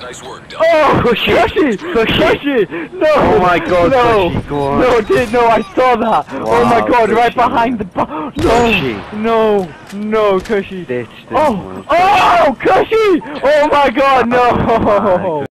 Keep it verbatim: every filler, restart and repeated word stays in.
Nice work, Del. Oh, Cushy, Cushy, Cushy. Cushy, no, Oh my God, no, Cushy, go on. no, did no, I saw that. Oh my Wow, God, right Cushy. behind the bar. No, Cushy. no, no, Cushy. Stitched in Oh, one. oh, Cushy! Oh my God, Oh my no.